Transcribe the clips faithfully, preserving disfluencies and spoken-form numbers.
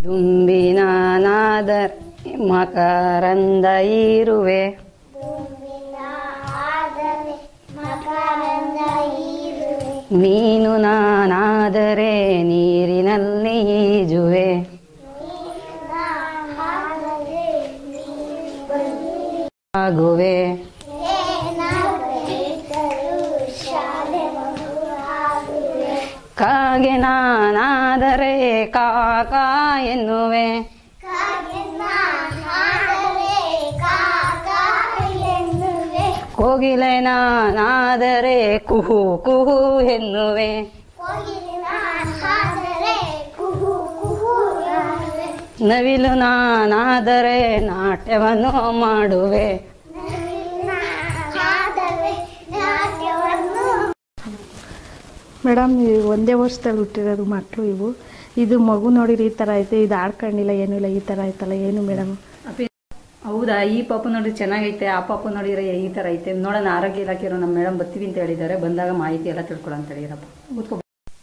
ದುಂಬಿನ ನಾದರ ಮಕರಂದ ಇರುವೆ ಮೀನು ನಾನಾದರೆ ನೀರಿನಲ್ಲಿ ಈಜುವೆ ಆಗುವೆ ಕಾಗೆ ನಾನಾದರೆ ಕಾಕ ಎನ್ನುವೆ ಕೋಗಿಲೆ ನಾನಾದರೆ ಕುಹು ಕುಹು ಎನ್ನುವೆ ನವಿಲು ನಾನಾದರೆ ನಾಟ್ಯವನ್ನು ಮಾಡುವೆ ಮೇಡಮ್ ಒಂದೇ ವರ್ಷದಲ್ಲಿ ಹುಟ್ಟಿರೋದು ಮಕ್ಕಳು ಇವು ಇದು ಮಗು ನೋಡಿರಿ ಈ ಥರ ಐತೆ ಇದು ಆಡ್ಕೊಂಡಿಲ್ಲ ಏನೂ ಇಲ್ಲ ಈ ಥರ ಐತಲ್ಲ ಏನು ಮೇಡಮ್ ಹೌದಾ ಈ ಪಾಪು ನೋಡಿ ಚೆನ್ನಾಗೈತೆ ಆ ಪಾಪು ನೋಡಿದ್ರೆ ಈ ಥರ ಐತೆ ನೋಡೋಣ ಆರೋಗ್ಯ ಇಲಾಖೆಯವರು ನಮ್ಮ ಮೇಡಮ್ ಬರ್ತೀವಿ ಅಂತ ಹೇಳಿದ್ದಾರೆ ಬಂದಾಗ ಮಾಹಿತಿ ಎಲ್ಲ ತಿಳ್ಕೊಳ್ಳೋ ಅಂತ ಹೇಳಿರಪ್ಪ ಕೂತ್ಕೊ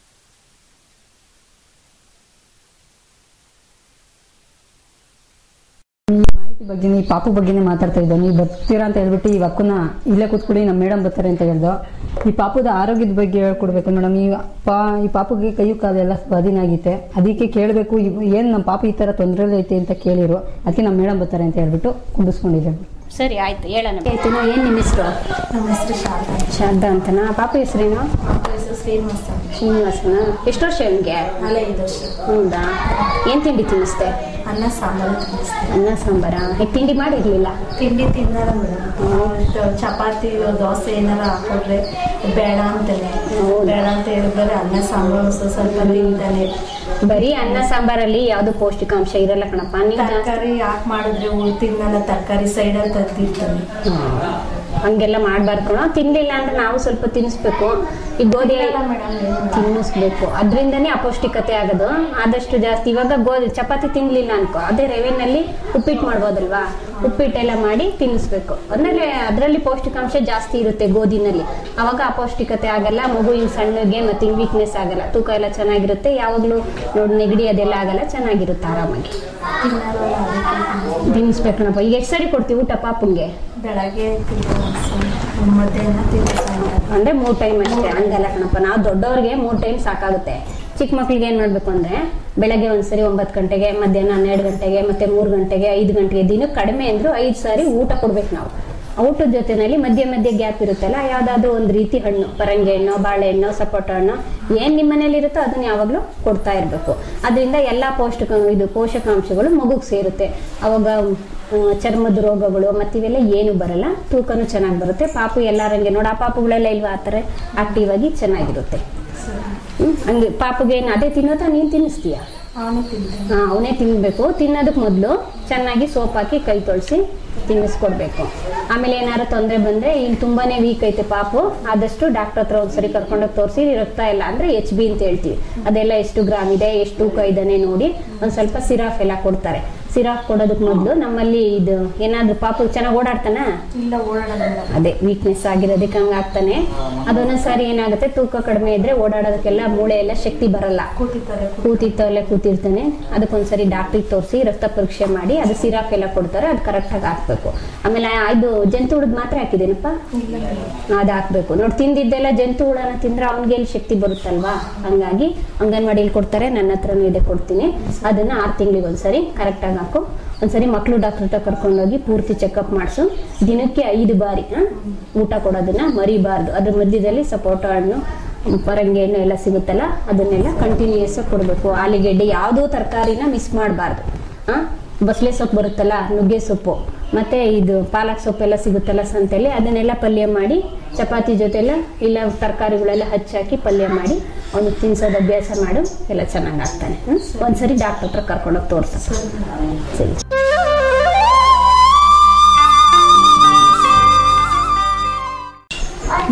ಮಾಹಿತಿ ಬಗ್ಗೆ ಈ ಪಾಪು ಬಗ್ಗೆನೇ ಮಾತಾಡ್ತಾ ಇದ್ದೋ ನೀವು ಬರ್ತೀರಾ ಅಂತ ಹೇಳ್ಬಿಟ್ಟು ಈ ಅಕ್ಕನ ಇಲ್ಲೇ ಕೂತ್ಕೊಳ್ಳಿ ನಮ್ಮ ಮೇಡಮ್ ಬರ್ತಾರೆ ಅಂತ ಹೇಳ್ದೋ ಈ ಪಾಪದ ಆರೋಗ್ಯದ ಬಗ್ಗೆ ಹೇಳ್ಕೊಡ್ಬೇಕು ಮೇಡಮ್ ಈ ಪಾ ಈ ಪಾಪುಗೆ ಕೈಯು ಕಾಲೆಲ್ಲ ಸ್ವಾಧೀನ ಆಗೈತೆ ಅದಕ್ಕೆ ಕೇಳಬೇಕು ಏನು ನಮ್ಮ ಪಾಪ ಈ ಥರ ತೊಂದರೆ ಐತೆ ಅಂತ ಕೇಳಿರು ಅದಕ್ಕೆ ನಮ್ಮ ಮೇಡಮ್ ಬರ್ತಾರೆ ಅಂತ ಹೇಳ್ಬಿಟ್ಟು ಕುಂಡಿಸ್ಕೊಂಡಿದ್ದೆ. ಸರಿ ಆಯ್ತು ಹೇಳೋಣ ಆಯ್ತು ಏನು ನಿಮ್ಮ ಹೆಸರು? ನಮ್ಮ ಹೆಸರು ಶಾರದಾ ಶಾರದಾ ಅಂತನಾ? ಪಾಪ ಹೆಸರೇನು? ಪಾಪ ಹೆಸರು ಶ್ರೀನಿವಾಸ. ಶ್ರೀನಿವಾಸನ? ಎಷ್ಟು ವರ್ಷ ನಿಮಗೆ? ಅಲ್ಲ ಐದು ವರ್ಷ. ಹೌದಾ ಏನು ತಿಂಡಿ ತಿನ್ನಿಸ್ತೆ? ಅನ್ನ ಸಾಂಬಾರು ತಿನ್ನಿಸ್ತೆ. ಅನ್ನ ಸಾಂಬಾರ? ತಿಂಡಿ ಮಾಡಿರಲಿಲ್ಲ? ತಿಂಡಿ ತಿನ್ನಾರ ಮೇಡಮ್ ಚಪಾತಿ ದೋಸೆ ಏನಾರ ಹಾಕೊಟ್ರೆ ಬೇಡ ಅಂತಾನೆ ಬೇಡ ಅಂತ ಹೇಳಿದ್ರೆ ಅನ್ನ ಸಾಂಬಾರು ಸ್ವಲ್ಪ ತಿಂತಾನೆ. ಬರೀ ಅನ್ನ ಸಾಂಬಾರಲ್ಲಿ ಯಾವ್ದು ಪೌಷ್ಟಿಕಾಂಶ ಇರಲ್ಲ ಕಣಪ್ಪ. ತರಕಾರಿ ಯಾಕೆ ಮಾಡಿದ್ರೆ ತಿನ್ನಲ್ಲ ತರಕಾರಿ ಸೈಡಲ್ಲಿ ತಂದಿರ್ತಾನೆ. ಹಂಗೆಲ್ಲ ಮಾಡ್ಬಾರ್ದು ಕಣ. ತಿನ್ಲಿಲ್ಲ ಅಂದ್ರೆ ನಾವು ಸ್ವಲ್ಪ ತಿನ್ನಿಸ್ಬೇಕು. ಈ ಗೋಧಿ ತಿನ್ನಿಸ್ಬೇಕು, ಅದರಿಂದನೇ ಅಪೌಷ್ಟಿಕತೆ ಆಗೋದು. ಆದಷ್ಟು ಜಾಸ್ತಿ ಇವಾಗ ಗೋಧಿ ಚಪಾತಿ ತಿನ್ಲಿಲ್ಲ ಅನ್ಕೋ, ಅದೇ ರವೆನಲ್ಲಿ ಉಪ್ಪಿಟ್ಟು ಮಾಡ್ಬೋದಲ್ವಾ, ಉಪ್ಪಿಟ್ಟೆಲ್ಲ ಮಾಡಿ ತಿನ್ನಿಸ್ಬೇಕು. ಅಂದ್ರೆ ಅದರಲ್ಲಿ ಪೌಷ್ಟಿಕಾಂಶ ಜಾಸ್ತಿ ಇರುತ್ತೆ ಗೋಧಿನಲ್ಲಿ. ಅವಾಗ ಅಪೌಷ್ಟಿಕತೆ ಆಗಲ್ಲ, ಮಗುವಿನ ಸಣ್ಣಗೆ ಮತ್ತೆ ವೀಕ್ನೆಸ್ ಆಗಲ್ಲ, ತೂಕ ಎಲ್ಲ ಚೆನ್ನಾಗಿರುತ್ತೆ. ಯಾವಾಗ್ಲೂ ನೋಡಿ ನೆಗಡಿ ಅದೆಲ್ಲ ಆಗಲ್ಲ, ಚೆನ್ನಾಗಿರುತ್ತೆ, ಆರಾಮಾಗಿ ತಿನ್ನಿಸ್ಬೇಕಣಪ್ಪ. ಈಗ ಎಷ್ಟು ಸರಿ ಕೊಡ್ತೀವಿ ಊಟ ಪಾಪುಂಗೆ? ಬೆಳಗ್ಗೆ ಮಧ್ಯಾಹ್ನ ಅಂದ್ರೆ ಮೂರ್ ಟೈಮ್ ಅಷ್ಟೇ. ಹಂಗಲ್ಲ ಕಣಪ್ಪ, ನಾವು ದೊಡ್ಡವ್ರಿಗೆ ಮೂರ್ ಟೈಮ್ ಸಾಕಾಗುತ್ತೆ. ಚಿಕ್ಕ ಮಕ್ಳಿಗೆ ಏನ್ ಮಾಡ್ಬೇಕು ಅಂದ್ರೆ ಬೆಳಗ್ಗೆ ಒಂದ್ಸರಿ ಒಂಬತ್ತು ಗಂಟೆಗೆ, ಮಧ್ಯಾಹ್ನ ಹನ್ನೆರಡು ಗಂಟೆಗೆ, ಮತ್ತೆ ಮೂರ್ ಗಂಟೆಗೆ, ಐದು ಗಂಟೆಗೆ, ದಿನಕ್ಕೆ ಕಡಿಮೆ ಅಂದ್ರು ಐದು ಸಾರಿ ಊಟ ಕೊಡ್ಬೇಕು ನಾವು. ಊಟದ ಜೊತೆನಲ್ಲಿ ಮಧ್ಯೆ ಮಧ್ಯೆ ಗ್ಯಾಪ್ ಇರುತ್ತಲ್ಲ, ಯಾವ್ದಾದ್ರು ಒಂದು ರೀತಿ ಹಣ್ಣು, ಪರಂಗಿ ಹಣ್ಣು, ಬಾಳೆಹಣ್ಣು, ಸಪೋಟ ಹಣ್ಣು, ಏನ್ ನಿಮ್ಮ ಮನೇಲಿ ಇರುತ್ತೋ ಅದನ್ನ ಯಾವಾಗ್ಲೂ ಕೊಡ್ತಾ ಇರ್ಬೇಕು. ಅದರಿಂದ ಎಲ್ಲಾ ಪೌಷ್ಟಿಕ ಇದು ಪೋಷಕಾಂಶಗಳು ಮಗುಗ್ ಸೇರುತ್ತೆ. ಅವಾಗ ಚರ್ಮದ ರೋಗಗಳು ಮತ್ತೆ ಇವೆಲ್ಲ ಏನು ಬರಲ್ಲ, ತೂಕನೂ ಚೆನ್ನಾಗಿ ಬರುತ್ತೆ. ಪಾಪು ಎಲ್ಲಾರಂಗೆ ನೋಡ, ಆ ಪಾಪುಗಳೆಲ್ಲ ಇಲ್ವಾ ಆತರ ಆಕ್ಟಿವ್ ಆಗಿ ಚೆನ್ನಾಗಿರುತ್ತೆ. ಹ್ಮ್ ಹಂಗೆ ಪಾಪುಗೆ ಏನು ಅದೇ ತಿನ್ನೋತಾ ನೀನ್ ತಿನ್ನಿಸ್ತೀಯ? ಹಾ, ಅವನೇ ತಿನ್ಬೇಕು. ತಿನ್ನೋದಕ್ ಮೊದ್ಲು ಚೆನ್ನಾಗಿ ಸೋಪ್ ಹಾಕಿ ಕೈ ತೊಳ್ಸಿ ತಿನ್ನಿಸ್ಕೊಡ್ಬೇಕು. ಆಮೇಲೆ ಏನಾದ್ರು ತೊಂದರೆ ಬಂದ್ರೆ ಇಲ್ಲಿ ತುಂಬಾನೇ ವೀಕ್ ಐತೆ ಪಾಪು, ಆದಷ್ಟು ಡಾಕ್ಟರ್ ಹತ್ರ ಒಂದ್ಸರಿ ಕರ್ಕೊಂಡೋಗಿ ತೋರಿಸಿ, ರಕ್ತ ಇಲ್ಲ ಅಂದ್ರೆ ಎಚ್ ಬಿ ಅಂತ ಹೇಳ್ತೀವಿ, ಅದೆಲ್ಲ ಎಷ್ಟು ಗ್ರಾಮ್ ಇದೆ, ಎಷ್ಟು ತೂಕ ಇದ್ದಾನೆ ನೋಡಿ ಒಂದ್ ಸ್ವಲ್ಪ ಸಿರಾಫ್ ಎಲ್ಲ ಕೊಡ್ತಾರೆ. ಸಿರಾಫ್ ಕೊಡೋದಕ್ ಮೊದ್ಲು ನಮ್ಮಲ್ಲಿ ಇದು ಏನಾದ್ರು ಪಾಪು ಚೆನ್ನಾಗಿ ಓಡಾಡ್ತಾನ? ಇಲ್ಲ, ಓಡಾಡೋಣ. ಅದೇ ವೀಕ್ನೆಸ್ ಆಗಿರೋದಕ್ಕೆ ಹಂಗ ಆಗ್ತಾನೆ. ಅದೊಂದೊಂದ್ಸಾರಿ ಏನಾಗುತ್ತೆ, ತೂಕ ಕಡಿಮೆ ಇದ್ರೆ ಓಡಾಡೋದಕ್ಕೆಲ್ಲ ಮೂಳೆ ಎಲ್ಲ ಶಕ್ತಿ ಬರಲ್ಲ, ಕೂತಿತ್ತಲ್ಲೇ ಕೂತಿರ್ತಾನೆ. ಅದಕ್ಕೊಂದ್ಸರಿ ಡಾಕ್ಟ್ರಿಗೆ ತೋರಿಸಿ ರಕ್ತ ಪರೀಕ್ಷೆ ಮಾಡಿ ಅದು ಸಿರಾಫ್ ಎಲ್ಲ ಕೊಡ್ತಾರೆ, ಅದು ಕರೆಕ್ಟ್ ಆಗಿ ಹಾಕ್ಬೇಕು. ಆಮೇಲೆ ಇದು ಜಂತು ಹುಳದ್ ಮಾತ್ರ ಹಾಕಿದೇನಪ್ಪ? ಅದ್ ಹಾಕ್ಬೇಕು ನೋಡಿ. ತಿಂದಿದ್ದೆಲ್ಲ ಜಂತು ಹುಳನ ತಿಂದ್ರೆ ಅವ್ನಿಗೆ ಎಲ್ಲಿ ಶಕ್ತಿ ಬರುತ್ತಲ್ವಾ, ಹಂಗಾಗಿ ಅಂಗನವಾಡಿಲಿ ಕೊಡ್ತಾರೆ, ನನ್ನ ಹತ್ರನೂ ಇದೆ, ಕೊಡ್ತೀನಿ. ಅದನ್ನ ಆರು ತಿಂಗಳಿಗೆ ಒಂದ್ಸರಿ ಕರೆಕ್ಟ್ ಆಗಿ ಹಾಕು. ಒಂದ್ಸರಿ ಮಕ್ಳು ಡಾಕ್ಟರ್ ಹತ್ರ ಕರ್ಕೊಂಡೋಗಿ ಪೂರ್ತಿ ಚೆಕಪ್ ಮಾಡಿಸು. ದಿನಕ್ಕೆ ಐದು ಬಾರಿ ಊಟ ಕೊಡೋದನ್ನ ಮರಿಬಾರ್ದು. ಅದ್ರ ಮಧ್ಯದಲ್ಲಿ ಸಪೋಟ ಹಣ್ಣು, ಪರಂಗಿ ಹಣ್ಣು ಎಲ್ಲ ಸಿಗುತ್ತಲ್ಲ, ಅದನ್ನೆಲ್ಲ ಕಂಟಿನ್ಯೂಸ್ ಕೊಡ್ಬೇಕು. ಆಲೂಗೆಡ್ಡೆ ಯಾವುದೋ ತರಕಾರಿನ ಮಿಸ್ ಮಾಡಬಾರ್ದು. ಆ ಬಸಳೆ ಸೊಪ್ಪು ಬರುತ್ತಲ್ಲ, ನುಗ್ಗೆ ಸೊಪ್ಪು, ಮತ್ತೆ ಇದು ಪಾಲಕ್ ಸೊಪ್ಪೆಲ್ಲ ಸಿಗುತ್ತಲ್ಲ ಸಂತೆಯಲ್ಲಿ, ಅದನ್ನೆಲ್ಲ ಪಲ್ಯ ಮಾಡಿ ಚಪಾತಿ ಜೊತೆಲ್ಲ ಇಲ್ಲ ತರಕಾರಿಗಳೆಲ್ಲ ಹಚ್ಚಾಕಿ ಪಲ್ಯ ಮಾಡಿ ಅವನಿಗೆ ತಿನ್ಸೋದು ಅಭ್ಯಾಸ ಮಾಡು, ಎಲ್ಲ ಚೆನ್ನಾಗಿ ಆಗ್ತಾನೆ. ಒಂದ್ಸರಿ ಡಾಕ್ಟರ್ ಹತ್ರ ಕರ್ಕೊಂಡೋಗಿ ತೋರ್ಸ. ಸರಿ.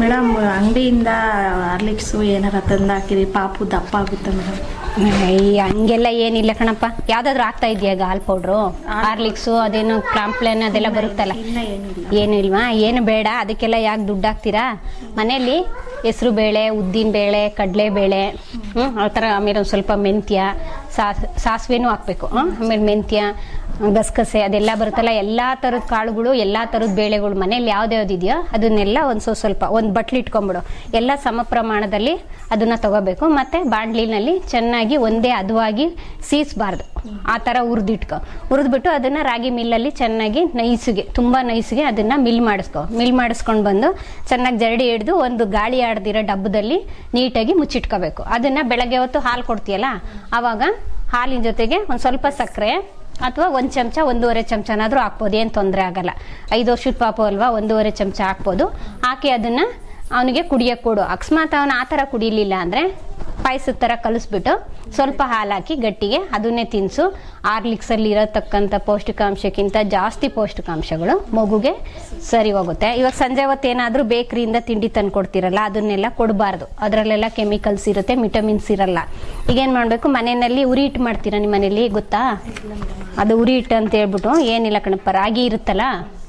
ಮೇಡಮ್ ಅಂಗಡಿಯಿಂದ ಹಾರ್ಲಿಕ್ಸು ಏನಾರ ತಂದು ಹಾಕಿರಿ ಪಾಪು ದಪ್ಪ ಆಗುತ್ತೆ ಮೇಡಮ್. ಅಯ್ಯ ಹಂಗೆಲ್ಲ ಏನಿಲ್ಲ ಕಣಪ್ಪ. ಯಾವ್ದಾದ್ರು ಆಗ್ತಾ ಇದೆಯಾ ಈಗ ಹಾಲ್ ಪೌಡ್ರು, ಹಾರ್ಲಿಕ್ಸು, ಅದೇನು ಕಾಂಪ್ಲೇನ್ ಅದೆಲ್ಲ ಬರುತ್ತಲ್ಲ, ಏನು ಇಲ್ವಾ? ಏನು ಬೇಡ, ಅದಕ್ಕೆಲ್ಲ ಯಾಕೆ ದುಡ್ಡು ಹಾಕ್ತೀರಾ? ಮನೇಲಿ ಹೆಸರು ಬೇಳೆ, ಉದ್ದಿನ ಬೇಳೆ, ಕಡಲೆ ಬೇಳೆ, ಹ್ಞೂ ಆ ಥರ, ಆಮೇಲೆ ಒಂದು ಸ್ವಲ್ಪ ಮೆಂತ್ಯ, ಸಾಸಿವೆನೂ ಹಾಕ್ಬೇಕು, ಆಮೇಲೆ ಮೆಂತ್ಯ, ಗಸಗಸೆ ಅದೆಲ್ಲ ಬರುತ್ತಲ್ಲ, ಎಲ್ಲ ಥರದ ಕಾಳುಗಳು, ಎಲ್ಲ ಥರದ ಬೇಳೆಗಳು ಮನೇಲಿ ಯಾವ್ದು ಇದೆಯೋ ಅದನ್ನೆಲ್ಲ ಒಂದು ಸ್ವಲ್ಪ ಸ್ವಲ್ಪ ಒಂದು ಬಟ್ಲು ಇಟ್ಕೊಂಬಿಡು. ಎಲ್ಲ ಸಮ ಪ್ರಮಾಣದಲ್ಲಿ ಅದನ್ನು ತಗೋಬೇಕು. ಮತ್ತು ಬಾಣಲಿನಲ್ಲಿ ಚೆನ್ನಾಗಿ ಒಂದೇ ಹದವಾಗಿ ಸೀಸಬಾರ್ದು, ಆ ಥರ ಹುರಿದಿಟ್ಕೊ. ಹುರಿದ್ಬಿಟ್ಟು ಅದನ್ನು ರಾಗಿ ಮಿಲ್ಲಲ್ಲಿ ಚೆನ್ನಾಗಿ ನೈಸಿಗೆ, ತುಂಬ ನೈಸಿಗೆ ಅದನ್ನು ಮಿಲ್ ಮಾಡಿಸ್ಕೊ. ಮಿಲ್ ಮಾಡಿಸ್ಕೊಂಡು ಬಂದು ಚೆನ್ನಾಗಿ ಜರಡಿ ಹಿಡಿದು ಒಂದು ಗಾಳಿ ಆಡ್ದಿರೋ ಡಬ್ಬದಲ್ಲಿ ನೀಟಾಗಿ ಮುಚ್ಚಿಟ್ಕೋಬೇಕು. ಅದನ್ನು ಬೆಳಗ್ಗೆ ಹೊತ್ತು ಹಾಲು ಕೊಡ್ತೀಯಲ್ಲ, ಆವಾಗ ಹಾಲಿನ ಜೊತೆಗೆ ಒಂದು ಸ್ವಲ್ಪ ಸಕ್ಕರೆ ಅಥವಾ ಒಂದು ಚಮಚ ಒಂದೂವರೆ ಚಮಚನಾದರೂ ಹಾಕ್ಬೋದು, ಏನು ತೊಂದರೆ ಆಗಲ್ಲ. ಐದು ವರ್ಷದ ಪಾಪು ಅಲ್ವಾ, ಒಂದೂವರೆ ಚಮಚ ಹಾಕ್ಬೋದು. ಹಾಕಿ ಅದನ್ನು ಅವನಿಗೆ ಕುಡಿಯೋಕ್ಕೆ ಕೊಡು. ಅಕಸ್ಮಾತ್ ಅವನು ಆ ಥರ ಕುಡಿಲಿಲ್ಲ ಅಂದರೆ ಪಾಯಸದ ಥರ ಕಲಿಸ್ಬಿಟ್ಟು ಸ್ವಲ್ಪ ಹಾಲು ಹಾಕಿ ಗಟ್ಟಿಗೆ ಅದನ್ನೇ ತಿನ್ನಿಸು. ಹಾರ್ಲಿಕ್ಸಲ್ಲಿ ಇರತಕ್ಕಂಥ ಪೌಷ್ಟಿಕಾಂಶಕ್ಕಿಂತ ಜಾಸ್ತಿ ಪೌಷ್ಟಿಕಾಂಶಗಳು ಮಗುಗೆ ಸರಿ ಹೋಗುತ್ತೆ. ಇವಾಗ ಸಂಜೆ ಹೊತ್ತು ಏನಾದರೂ ಬೇಕ್ರಿಯಿಂದ ತಿಂಡಿ ತಂದು ಕೊಡ್ತಿರಲ್ಲ, ಅದನ್ನೆಲ್ಲ ಕೊಡಬಾರ್ದು. ಅದರಲ್ಲೆಲ್ಲ ಕೆಮಿಕಲ್ಸ್ ಇರುತ್ತೆ, ವಿಟಮಿನ್ಸ್ ಇರಲ್ಲ. ಈಗೇನು ಮಾಡಬೇಕು, ಮನೆಯಲ್ಲಿ ಉರಿ ಹಿಟ್ಟು ಮಾಡ್ತೀರಾ ನಿಮ್ಮ ಮನೇಲಿ, ಗೊತ್ತಾ? ಅದು ಉರಿ ಹಿಟ್ಟು ಅಂತ ಹೇಳ್ಬಿಟ್ಟು, ಏನಿಲ್ಲ ಕಣಪ್ಪ, ರಾಗಿ ಇರುತ್ತಲ್ಲ,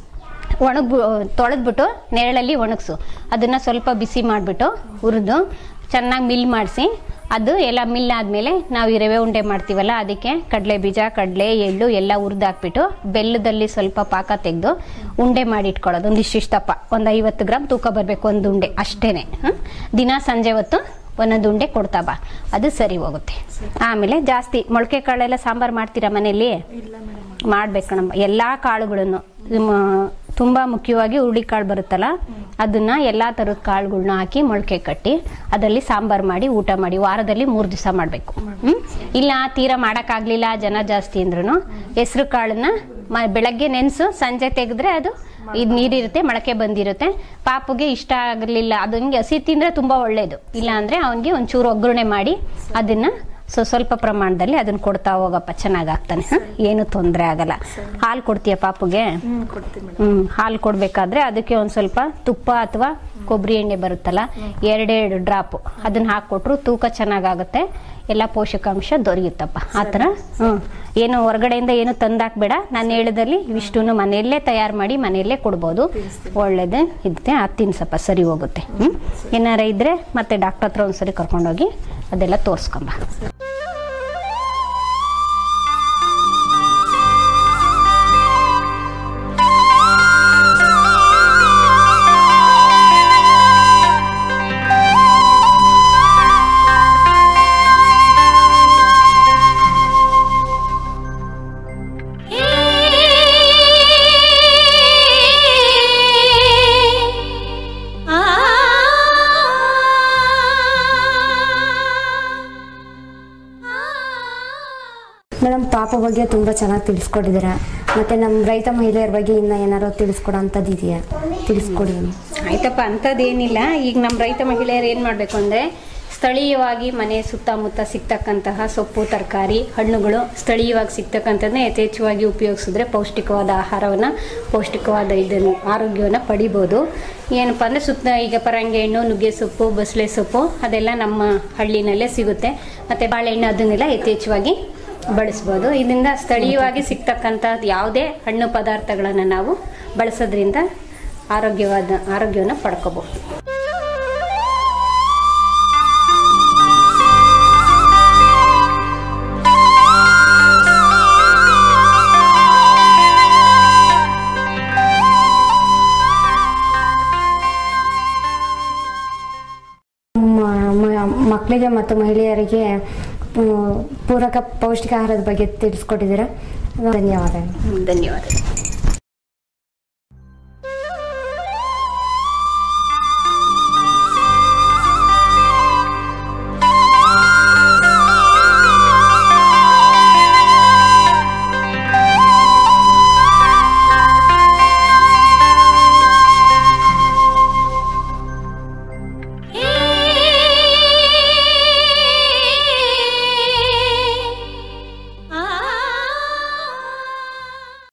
ಒಣಗ್ ತೊಳೆದ್ಬಿಟ್ಟು ನೆರಳಲ್ಲಿ ಒಣಗಿಸು. ಅದನ್ನು ಸ್ವಲ್ಪ ಬಿಸಿ ಮಾಡಿಬಿಟ್ಟು ಹುರಿದು ಚೆನ್ನಾಗಿ ಮಿಲ್ ಮಾಡಿಸಿ, ಅದು ಎಲ್ಲ ಮಿಲ್ ಆದಮೇಲೆ ನಾವು ಈ ರವೆ ಉಂಡೆ ಮಾಡ್ತೀವಲ್ಲ, ಅದಕ್ಕೆ ಕಡಲೆ ಬೀಜ, ಕಡಲೆ, ಎಳ್ಳು ಎಲ್ಲ ಹುರಿದು ಹಾಕ್ಬಿಟ್ಟು ಬೆಲ್ಲದಲ್ಲಿ ಸ್ವಲ್ಪ ಪಾಕ ತೆಗೆದು ಉಂಡೆ ಮಾಡಿ ಇಟ್ಕೊಳ್ಳೋದು. ಒಂದಿಷ್ಟು ದಪ್ಪ, ಒಂದು ಐವತ್ತು ಗ್ರಾಮ್ ತೂಕ ಬರಬೇಕು ಒಂದು ಉಂಡೆ ಅಷ್ಟೇ. ದಿನ ಸಂಜೆ ಹೊತ್ತು ಒಂದೊಂದು ಉಂಡೆ ಕೊಡ್ತಾ ಬಾ, ಅದು ಸರಿ ಹೋಗುತ್ತೆ. ಆಮೇಲೆ ಜಾಸ್ತಿ ಮೊಳಕೆ ಕಾಳೆಲ್ಲ ಸಾಂಬಾರು ಮಾಡ್ತೀರಾ ಮನೇಲಿ? ಮಾಡ್ಬೇಕು ಕಣಮ್ಮ. ಎಲ್ಲ ಕಾಳುಗಳನ್ನು, ತುಂಬ ಮುಖ್ಯವಾಗಿ ಹುರುಳಿಕಾಳು ಬರುತ್ತಲ್ಲ, ಅದನ್ನ ಎಲ್ಲ ಥರದ ಕಾಳುಗಳನ್ನ ಹಾಕಿ ಮೊಳಕೆ ಕಟ್ಟಿ ಅದರಲ್ಲಿ ಸಾಂಬಾರು ಮಾಡಿ ಊಟ ಮಾಡಿ. ವಾರದಲ್ಲಿ ಮೂರು ದಿವಸ ಮಾಡಬೇಕು. ಹ್ಞೂ ಇಲ್ಲ ತೀರಾ ಮಾಡೋಕ್ಕಾಗಲಿಲ್ಲ ಜನ ಜಾಸ್ತಿ ಅಂದ್ರೂ ಹೆಸರು ಕಾಳನ್ನ ಮ ಬೆಳಗ್ಗೆ ನೆನೆಸು, ಸಂಜೆ ತೆಗೆದ್ರೆ ಅದು ಇದು ನೀರಿರುತ್ತೆ, ಮೊಳಕೆ ಬಂದಿರುತ್ತೆ. ಪಾಪುಗೆ ಇಷ್ಟ ಆಗಲಿಲ್ಲ, ಅದು ಹಿಂಗೆ ಹಸಿ ತಿಂದರೆ ತುಂಬ ಒಳ್ಳೆಯದು. ಇಲ್ಲ ಅಂದರೆ ಅವನಿಗೆ ಒಂಚೂರು ಒಗ್ಗರಣೆ ಮಾಡಿ ಅದನ್ನು ಸೊ ಸ್ವಲ್ಪ ಪ್ರಮಾಣದಲ್ಲಿ ಅದನ್ನ ಕೊಡ್ತಾ ಹೋಗಪ್ಪ, ಚೆನ್ನಾಗಾಗ್ತಾನೆ. ಏನು ತೊಂದರೆ ಆಗಲ್ಲ. ಹಾಲು ಕೊಡ್ತೀಯ ಪಾಪುಗೆ? ಹ್ಮ್ ಹಾಲು ಕೊಡ್ಬೇಕಾದ್ರೆ ಅದಕ್ಕೆ ಒಂದ್ ಸ್ವಲ್ಪ ತುಪ್ಪ ಅಥವಾ ಕೊಬ್ಬರಿ ಎಣ್ಣೆ ಬರುತ್ತಲ್ಲ, ಎರಡೆರಡು ಡ್ರಾಪ್ ಅದನ್ನ ಹಾಕೊಟ್ರು ತೂಕ ಚೆನ್ನಾಗಾಗುತ್ತೆ, ಎಲ್ಲ ಪೋಷಕಾಂಶ ದೊರೆಯುತ್ತಪ್ಪ. ಆ ಥರ ಹ್ಮ್ ಏನು ಹೊರಗಡೆಯಿಂದ ಏನು ತಂದಾಕ್ಬೇಡ. ನಾನು ಹೇಳಿದಲ್ಲಿ ಇವಿಷ್ಟನ್ನು ಮನೆಯಲ್ಲೇ ತಯಾರು ಮಾಡಿ ಮನೆಯಲ್ಲೇ ಕೊಡ್ಬೋದು, ಒಳ್ಳೇದೇ ಇರುತ್ತೆ. ಅದು ತಿನ್ಸಪ್ಪ, ಸರಿ ಹೋಗುತ್ತೆ. ಹ್ಮ್ ಏನಾರ ಇದ್ರೆ ಮತ್ತೆ ಡಾಕ್ಟರ್ ಹತ್ರ ಒಂದ್ಸರಿ ಕರ್ಕೊಂಡೋಗಿ ಅದೆಲ್ಲ ತೋರಿಸ್ಕೊಂಬ. ಮೇಡಮ್, ಪಾಪ ಬಗ್ಗೆ ತುಂಬ ಚೆನ್ನಾಗಿ ತಿಳಿಸ್ಕೊಟ್ಟಿದ್ದೀರಾ. ಮತ್ತು ನಮ್ಮ ರೈತ ಮಹಿಳೆಯರ ಬಗ್ಗೆ ಇನ್ನೂ ಏನಾರು ತಿಳಿಸ್ಕೊಡೋ ಅಂಥದ್ದು ಇದೆಯಾ? ತಿಳಿಸ್ಕೊಡಿ. ಆಯ್ತಪ್ಪ, ಅಂಥದ್ದೇನಿಲ್ಲ. ಈಗ ನಮ್ಮ ರೈತ ಮಹಿಳೆಯರು ಏನು ಮಾಡಬೇಕು ಅಂದರೆ, ಸ್ಥಳೀಯವಾಗಿ ಮನೆ ಸುತ್ತಮುತ್ತ ಸಿಗ್ತಕ್ಕಂತಹ ಸೊಪ್ಪು, ತರಕಾರಿ, ಹಣ್ಣುಗಳು ಸ್ಥಳೀಯವಾಗಿ ಸಿಗ್ತಕ್ಕಂಥದ್ದನ್ನ ಯಥೇಚ್ಛವಾಗಿ ಉಪಯೋಗಿಸಿದ್ರೆ ಪೌಷ್ಟಿಕವಾದ ಆಹಾರವನ್ನು, ಪೌಷ್ಟಿಕವಾದ ಇದನ್ನು ಆರೋಗ್ಯವನ್ನು ಪಡಿಬೋದು. ಏನಪ್ಪ ಅಂದರೆ ಸುತ್ತ ಈಗ ಪರಂಗಿ ಹಣ್ಣು, ನುಗ್ಗೆ ಸೊಪ್ಪು, ಬಸಳೆ ಸೊಪ್ಪು ಅದೆಲ್ಲ ನಮ್ಮ ಹಳ್ಳಿನಲ್ಲೇ ಸಿಗುತ್ತೆ. ಮತ್ತು ಬಾಳೆಹಣ್ಣು ಅದನ್ನೆಲ್ಲ ಯಥೇಚ್ಛವಾಗಿ ಬಳಸ್ಬೋದು. ಇದರಿಂದ ಸ್ಥಳೀಯವಾಗಿ ಸಿಗ್ತಕ್ಕಂಥ ಯಾವುದೇ ಹಣ್ಣು ಪದಾರ್ಥಗಳನ್ನು ನಾವು ಬಳಸೋದ್ರಿಂದ ಆರೋಗ್ಯವಾದ ಆರೋಗ್ಯವನ್ನು ಪಡ್ಕೋಬಹುದು. ಮಕ್ಕಳಿಗೆ ಮತ್ತು ಮಹಿಳೆಯರಿಗೆ ಪೂರಕ ಪೌಷ್ಟಿಕ ಆಹಾರದ ಬಗ್ಗೆ ತಿಳಿಸ್ಕೊಟ್ಟಿದ್ದೀರಾ. ಧನ್ಯವಾದಗಳು. ಧನ್ಯವಾದ.